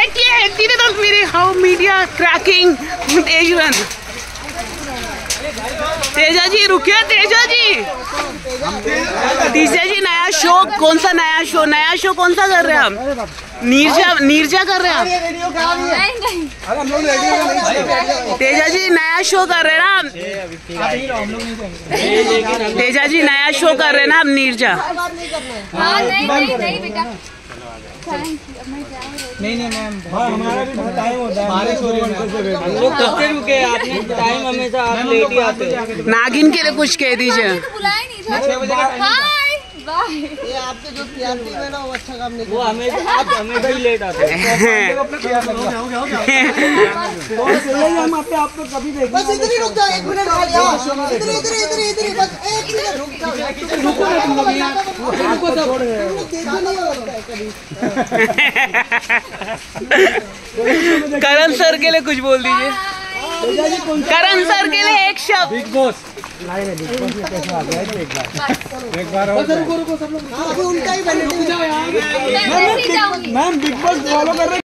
How media cracking Asian. Teja ji रुकिए, तेजा जी। तेजा जी नया show कौन सा? नया शो कौन सा कर रहे हैं हम? नीरजा कर रहे हैं हम। तेजा जी नया शो कर रहे हैं ना हम। तेजा जी नया शो कर रहे हैं ना हम, नीरजा। नहीं बेटा, नहीं मैम, हमारा भी टाइम होता है, बारिश हो रही है, हम लोग कब से रुके? आपने टाइम हमेशा आप लेट ही आते हैं। नागिन के लिए कुछ कह दीजिए। बुलाया नहीं था। 6 बजे का बाय। ये आपके जो तैयार टीम है ना, वो अच्छा काम नहीं, वो आप हमेशा ही लेट आते हैं। हम आपको कभी देखेंगे। बस इधर ही रुक जाओ, 1 मिनट इधर बस 1 मिनट रुक जाओ। करण सर के लिए कुछ बोल दीजिए। करण सर के लिए एक शब्द। बिग बॉस कैसा आ गया? एक बार और रुको सब लोग, अभी उनका ही मैम बिग बॉस फॉलो कर रहे हैं।